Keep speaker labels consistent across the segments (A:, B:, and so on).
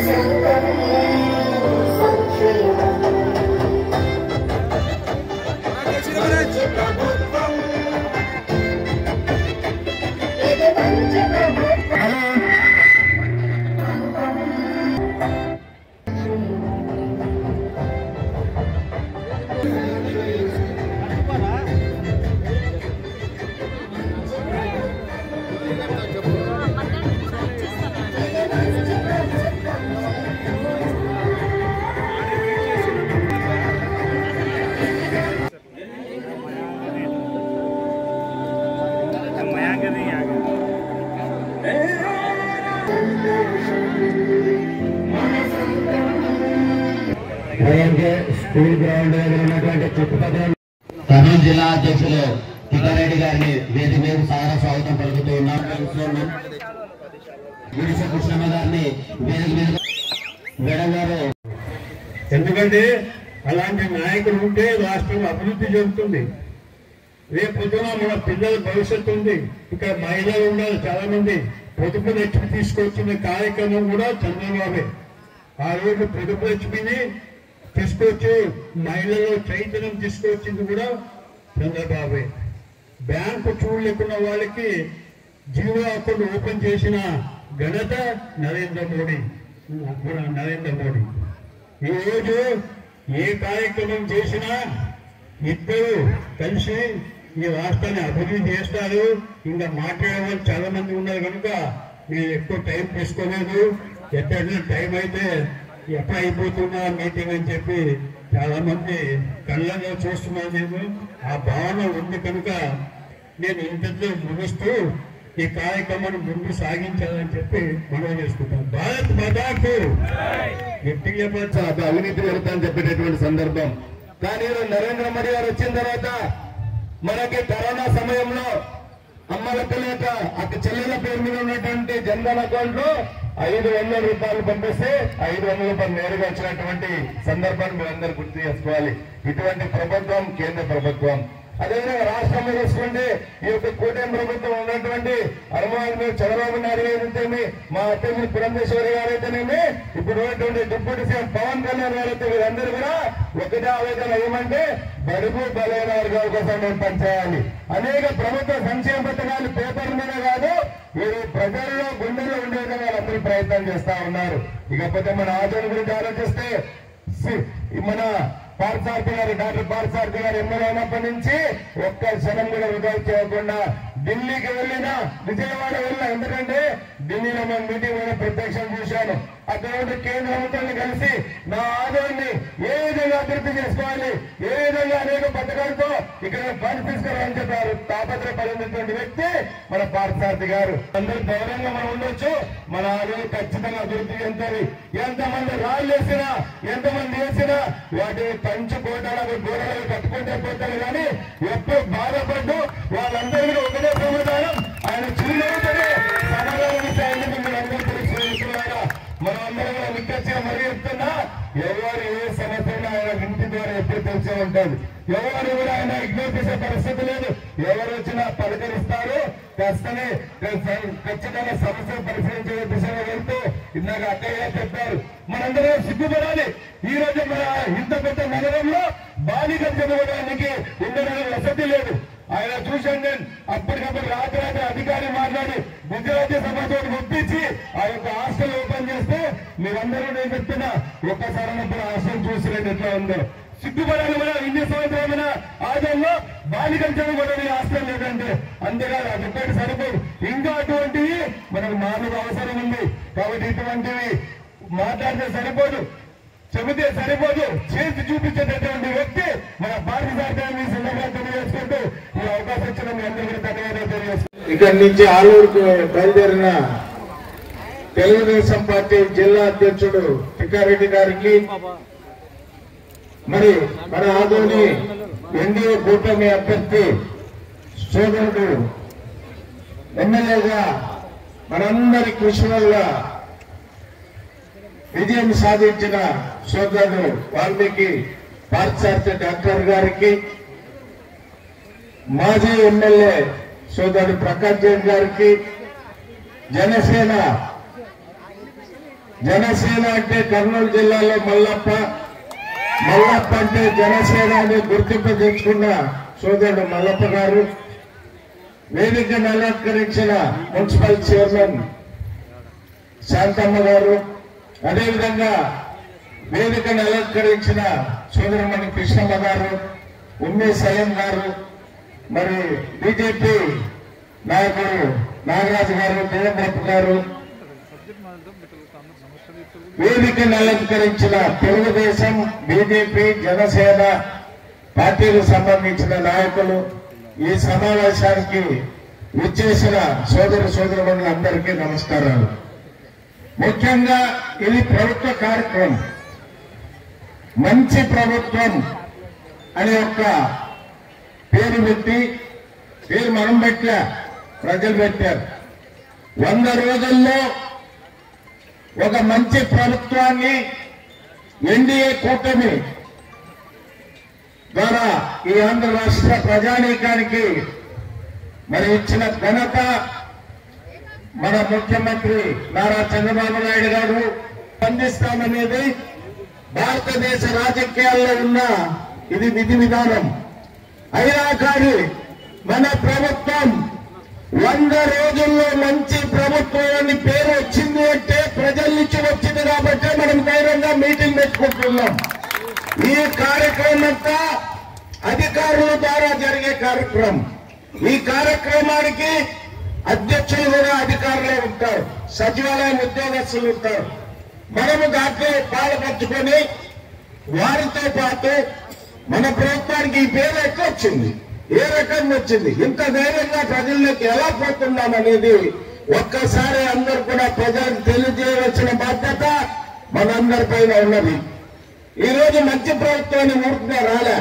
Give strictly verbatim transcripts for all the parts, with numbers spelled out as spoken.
A: School ground ఉన్నటువంటి చుట్టుపక్కల కర్నూలు జిల్లా అధ్యక్షులు కిటారెడ్డి గారిని వేదిక మీద సారా స్వాగతం పలుకుతూ ఉన్నాం. గిరిశ కృష్ణమ్మ గారిని వేదిక మీద వెడగారు.
B: ఎందుకంటే అలాంటి నాయకులు ఉంటే రాష్ట్రం అభివృద్ధి చెందుతుంది. రేపు పొద్దున మన పిల్లల భవిష్యత్తు ఉంది. ఇక్కడ మహిళలు ఉన్నారు చాలా మంది. పొదుపు లక్ష్మి తీసుకొచ్చిన కార్యక్రమం కూడా చంద్రబాబే. ఆ రోజు పొదుపు లక్ష్మిని తీసుకొచ్చి మహిళలు చైతన్యం తీసుకొచ్చింది కూడా చంద్రబాబే. బ్యాంకు చూడలేకున్న వాళ్ళకి జీరో అకౌంట్ ఓపెన్ చేసిన ఘనత నరేంద్ర మోడీ నరేంద్ర మోడీ ఈ రోజు ఏ కార్యక్రమం చేసినా ఇద్దరు కలిసి ఈ రాష్ట్రాన్ని అభివృద్ధి చేస్తారు. ఇంకా మాట్లాడే వాళ్ళు చాలా మంది ఉన్నారు కనుక నేను ఎక్కువ టైం తీసుకోలేదు. ఎట్లా టైం అయితే ఎప్పుడు అయిపోతున్నా మీటింగ్ అని చెప్పి చాలా మంది కళ్ళలో చూస్తున్నాను. నేను ఆ భావన ఉంది కనుక నేను ఇంతలో ముగిస్తూ ఈ కార్యక్రమాన్ని ముందు సాగించాలని చెప్పి మనవి చేసుకుంటాను. భారత్ మాతాకు గట్టిగా
A: అవినీతి జరుగుతుందని చెప్పేటటువంటి సందర్భం. కానీ నరేంద్ర మోడీ గారు వచ్చిన తర్వాత మనకి కరోనా సమయంలో అమ్మలక్క లేక అక్క చెల్లెల పేరు మీద ఉన్నటువంటి జన్ధన్ అకౌంట్ లో ఐదు వందల రూపాయలు పంపిస్తే ఐదు వందల రూపాయలు నేరుగా వచ్చినటువంటి సందర్భాన్ని మీరందరూ గుర్తు చేసుకోవాలి. ఇటువంటి ప్రభుత్వం కేంద్ర ప్రభుత్వం. అదేవిధంగా రాష్ట్రంలో చూసుకుంటే ఈ యొక్క కూటమి ప్రభుత్వం ఉన్నటువంటి అనుమానం చంద్రబాబు నాయుడు గారైతేమి, మా అత్తమ్మ పురంధేశ్వరి గారైతేనేమి, ఇప్పుడు ఉన్నటువంటి డిప్యూటీ సీఎం పవన్ కళ్యాణ్ గారైతే వీరందరూ కూడా ఒకటే ఆవేదన ఏమంటే బడుగు బలైన వర్గాల కోసం మేము పనిచేయాలి. అనేక ప్రభుత్వ సంక్షేమ పథకాలు పేపర్ మీద కాదు వీరు ప్రజల్లో గుండెల్లో ఉండే విధంగా అందరూ ప్రయత్నం చేస్తా ఉన్నారు. ఇకపోతే మన ఆదరణ గురించి ఆలోచిస్తే మన పార్థసారథి గారు డాక్టర్ పార్థసారథి గారు ఎమ్మెల్యే అయినప్పటి నుంచి ఒక్క క్షణం కూడా వృధా చేయకుండా ఢిల్లీకి వెళ్ళినా విజయవాడ వెళ్ళినా, ఎందుకంటే ఢిల్లీలో మేము మీటింగ్ మీద ప్రత్యక్షం చూశాను. అక్కడ కేంద్ర ప్రభుత్వాన్ని కలిసి నా ఆదాయాన్ని ఏ విధంగా అభివృద్ధి చేసుకోవాలి, ఏ విధంగా అనేక పథకాలతో ఇక్కడ ఫండ్ తీసుకురావాలని చెప్పారు తాపత్రపడినటువంటి వ్యక్తి మన పార్థసారథి గారు. అందరూ గౌరవంగా మనం ఉండొచ్చు. మన ఆదాయం ఖచ్చితంగా అభివృద్ధి చెందుతుంది. ఎంతమంది రాళ్ళు వేసినా ఎంతమంది వేసినా వాటిని పంచు కోటాలకు గోడలకు కట్టుకుంటే పోతారు. కానీ ఎప్పుడు బాధపడ్డు వాళ్ళందరికీ ఒకటే సమాధానం, ఆయన చిరునవ్వుతోనే సమాధానం ఇస్తాయని మీరందరూ తెలుసుకున్నారా. మనం అందరం కూడా నిక్కచ్చిగా మరీ చెప్తున్నా, ఎవరు ఏ సమస్య ఆయన ఇంటి ద్వారా ఎప్పుడు తెలిసే ఉంటుంది. ఎవరు కూడా ఆయన ఇగ్నోర్ చేసే పరిస్థితి లేదు. ఎవరు వచ్చినా పలకరిస్తారు. ఖచ్చితంగా ఖచ్చితంగా సమస్యలు పరిశీలించే దిశగా వెళ్తూ ఇందాక అక్కయ్య చెప్పారు, మనందరూ సిగ్గుపడాలి. ఈ రోజు మన ఇంత పెద్ద నగరంలో బాలికలు చదవడానికి ఉండడానికి వసతి లేదు. ఆయన చూశాను నేను. అప్పటికప్పుడు రాత్రి రాత్రి అధికారి మాట్లాడి గుజరాతీ సభతో ఒప్పించి ఆ యొక్క హాస్టల్ ఓపెన్ చేస్తే మీరందరూ నేను చెప్తున్నా ఒక్కసారి అన్నప్పుడు హాస్టల్ చూసిరండి ఎట్లా ఉందో. సిగ్గుపడాలి. మన ఇన్ని సంవత్సరాల ఆదాయంలో బాలికలు చదువుకోవడానికి హాస్టల్ లేదంటే అంతేకాదు అది ఒక్కటి సరిపోదు. ఇంకా అటువంటివి మనకు మానవ అవసరం ఉంది. కాబట్టి ఇటువంటివి మాట్లాడితే సరిపోదు, చెబితే సరిపోదు, చేసి చూపించేటటువంటి వ్యక్తి మన పార్థసారథి సందర్భంగా తెలియజేసుకుంటూ ఈ అవకాశం ఇచ్చిన మీ అందరికీ ధన్యవాదాలు తెలియజేస్తున్నాను. ఇక్కడి నుంచి ఆలూరుకు బయలుదేరిన తెలుగుదేశం పార్టీ జిల్లా అధ్యక్షుడు కిటారెడ్డి గారికి, మరి మన ఆదోని ఎన్డీఏ కూటమి అభ్యర్థి సోదరుడు ఎమ్మెల్యేగా మనందరి కృషి వల్ల విజయం సాధించిన సోదరుడు వాల్మీకి పార్థసారథి డాక్టర్ గారికి, మాజీ ఎమ్మెల్యే సోదరుడు ప్రకాష్ జైన్ గారికి, జనసేన జనసేన అంటే కర్నూలు జిల్లాలో మల్లప్ప, మల్లప్ప అంటే జనసేన అని గుర్తింపు తెచ్చుకున్న సోదరుడు మల్లప్ప గారు, వేదికను అలంకరించిన మున్సిపల్ చైర్మన్ శాంతమ్మ గారు, అదేవిధంగా వేదికను అలంకరించిన సోదరమణి కృష్ణమ్మ గారు, ఉమ్మే సలీం గారు, మరి బీజేపీ నాయకుడు నాగరాజు గారు, దేవేంద్రప్ప గారు, వేదికను అలంకరించిన తెలుగుదేశం, బీజేపీ, జనసేన పార్టీలకు సంబంధించిన నాయకులు, ఈ సమావేశానికి విచ్చేసిన సోదర సోదరులందరికీ నమస్కారాలు. ముఖ్యంగా ఇది ప్రభుత్వ కార్యక్రమం. మంచి ప్రభుత్వం అనే ఒక పేరు పెట్టి, పేరు మనం పెట్టా, ప్రజలు పెట్టారు. వంద రోజుల్లో ఒక మంచి ప్రభుత్వాన్ని ఎన్డీఏ కూటమి ద్వారా ఈ ఆంధ్ర రాష్ట్ర ప్రజానీకానికి మరి ఇచ్చిన ఘనత మన ముఖ్యమంత్రి నారా చంద్రబాబు నాయుడు గారు స్పందిస్తామనేది భారతదేశ రాజకీయాల్లో ఉన్న ఇది విధి విధానం. అయినా కానీ మన ప్రభుత్వం వంద రోజుల్లో మంచి ప్రభుత్వం అని పేరు వచ్చింది అంటే ప్రజల నుంచి వచ్చింది కాబట్టి మనం ధైర్యంగా మీటింగ్ పెట్టుకుంటున్నాం. ఈ కార్యక్రమం అంతా అధికారుల ద్వారా జరిగే కార్యక్రమం. ఈ కార్యక్రమానికి అధ్యక్షులు కూడా అధికారులే ఉంటారు, సచివాలయం ఉద్యోగస్తులు ఉంటారు. మనము దాంట్లో పాల్పంచుకొని వారితో పాటు మన ప్రభుత్వానికి ఈ పేరు ఎట్లా వచ్చింది, ఏ రకంగా వచ్చింది, ఇంత ధైర్యంగా ప్రజల్లోకి ఎలా పోతున్నాం అనేది ఒక్కసారి అందరూ కూడా ప్రజలకు తెలియజేయవలసిన బాధ్యత మనందరిపైన ఉన్నది. ఈ రోజు మంచి ప్రభుత్వాన్ని ఊరుకునే రాలే.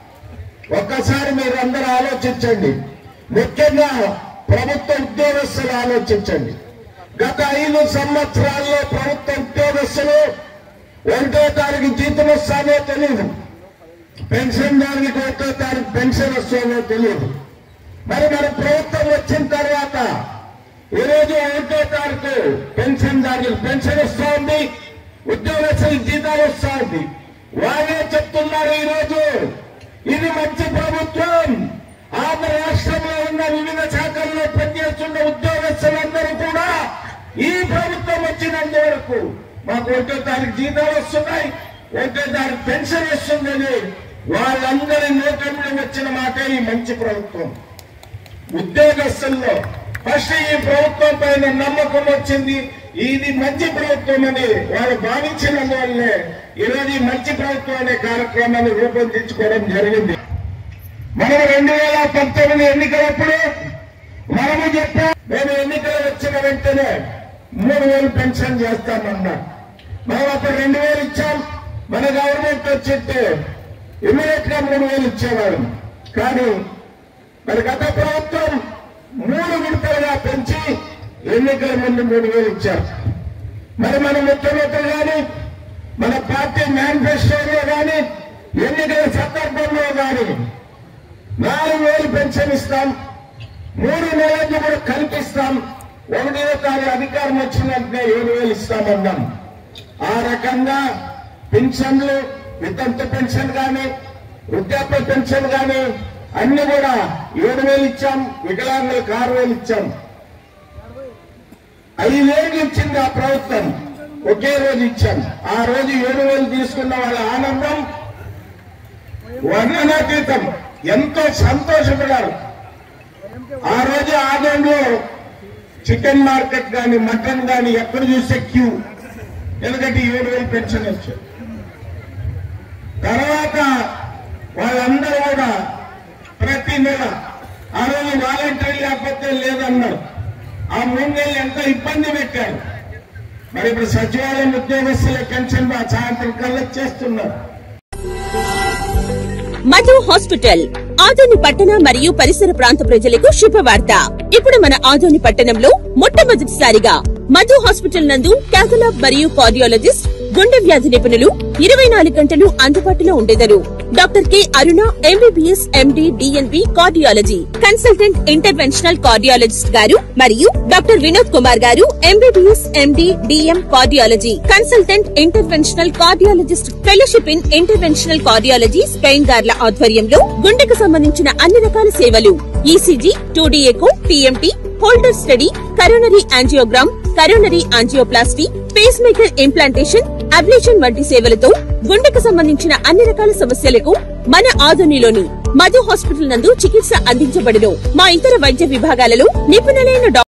A: ఒక్కసారి మీరు అందరూ ఆలోచించండి. ముఖ్యంగా ప్రభుత్వ ఉద్యోగస్తులు ఆలోచించండి. గత ఐదు సంవత్సరాల్లో ప్రభుత్వ ఉద్యోగస్తులు ఒకటో తారీఖు జీతం వస్తానో తెలియదు, పెన్షన్ దానికి ఒకటో తారీఖు పెన్షన్ వస్తుందో తెలియదు. మరి మన ప్రభుత్వం వచ్చిన తర్వాత ఈరోజు ఒకటో తారీఖు పెన్షన్ దానికి పెన్షన్ వస్తూ ఉంది, ఉద్యోగస్తులకు జీతాలు వస్తూ ఉంది. వాళ్ళే చెప్తున్నారు ఈరోజు ఇది మంచి ప్రభుత్వం. ఆంధ్ర రాష్ట్రంలో ఉన్న వివిధ శాఖల్లో పనిచేస్తున్న ఉద్యోగస్తులందరూ కూడా ఈ ప్రభుత్వం వచ్చినంత వరకు మాకు ఒకటో తారీఖు జీతాలు వస్తున్నాయి, ఒకటో తారీఖు పెన్షన్ వస్తుందని వాళ్ళందరి నోటంలో వచ్చిన మాట ఈ మంచి ప్రభుత్వం. ఉద్యోగస్తుల్లో ఫస్ట్ ఈ ప్రభుత్వం పైన నమ్మకం వచ్చింది, ఇది మంచి ప్రభుత్వం అని వాళ్ళు భావించినందువల్లే ఈరోజు ఈ మంచి ప్రభుత్వం అనే కార్యక్రమాన్ని రూపొందించుకోవడం జరిగింది. మనం రెండు వేల పంతొమ్మిది ఎన్నికలప్పుడు మనము చెప్పాం, మేము ఎన్నికలు వచ్చిన వెంటనే మూడు వేలు పెన్షన్ చేస్తామన్నా. మనం అప్పుడు రెండు వేలు ఇచ్చాం. మన గవర్నమెంట్ వచ్చింటే ఇమీడియట్ గా మూడు వేలు ఇచ్చేవాడు. కానీ మరి గత ప్రభుత్వం మూడు విడతలుగా పెంచి ఎన్నికల ముందు మూడు వేలు ఇచ్చారు. మరి మన ముఖ్యమంత్రి కానీ మన పార్టీ మేనిఫెస్టోలో కానీ ఎన్నికల సందర్భంలో కానీ నాలుగు వేలు పెన్షన్ ఇస్తాం, మూడు నెలలకు కూడా కల్పిస్తాం, ఒకటో తారీఖు అధికారం వచ్చినట్టే ఏడు వేలు ఇస్తామన్నాం. ఆ రకంగా పెన్షన్లు, వితంతు పెన్షన్ కానీ వృద్ధాప్య పెన్షన్ కానీ అన్ని కూడా ఏడు వేలు ఇచ్చాం, వికలాంగులకు ఆరు వేలు ఇచ్చాం. ఐదేళ్ళు ఇచ్చింది ఆ ప్రభుత్వం, ఒకే రోజు ఇచ్చాం. ఆ రోజు ఏడు వేలు తీసుకున్న వాళ్ళ ఆనందం వర్ణనాతీతం, ఎంతో సంతోషపడారు. ఆ రోజు ఆదంలో చికెన్ మార్కెట్ కానీ మటన్ కానీ ఎక్కడ చూస్తే క్యూ, ఎందుకంటే ఏడు వేలు పెన్షన్ వచ్చారు. తర్వాత వాళ్ళందరూ కూడా ప్రతి నెల ఆ రోజు వాలంటీర్ లేకపోతే లేదన్నారు. ఆ మూడు నెలలు ఎంత ఇబ్బంది పెట్టారు. మరి ఇప్పుడు సచివాలయం ఉద్యోగస్తుల పెన్షన్ సాయంత్రం కలెక్ట్ చేస్తున్నారు.
C: మధు హాస్పిటల్ ఆదోని పట్టణ మరియు పరిసర ప్రాంత ప్రజలకు శుభవార్త. ఇప్పుడు మన ఆదోని పట్టణంలో మొట్టమొదటిసారిగా మధు హాస్పిటల్ నందు క్యాథలాబ్ మరియు కార్డియాలజిస్ట్ గుండె వ్యాధి నిపుణులు ఇరవై నాలుగు గంటలు అందుబాటులో ఉండేదరు. Doctor K Aruna MBBS MD DNB cardiology consultant interventional cardiologist గారు మరియు డాక్టర్ వినోద్ కుమార్ గారు MBBS MD DM cardiology consultant interventional cardiologist fellowship in interventional cardiology Spain గార్ల ఆధ్వర్యంలో గుండెకు సంబంధించిన అన్ని రకాల సేవలు ECG, two D echo, TMT, Holter study, coronary angiogram, coronary angioplasty, pacemaker implantation, ablation వంటి సేవలతో గుండెకు సంబంధించిన అన్ని రకాల సమస్యలకు మన ఆదోనిలోని మధు హాస్పిటల్ నందు చికిత్స అందించబడును. మా ఇతర వైద్య విభాగాలలో నిపుణులైన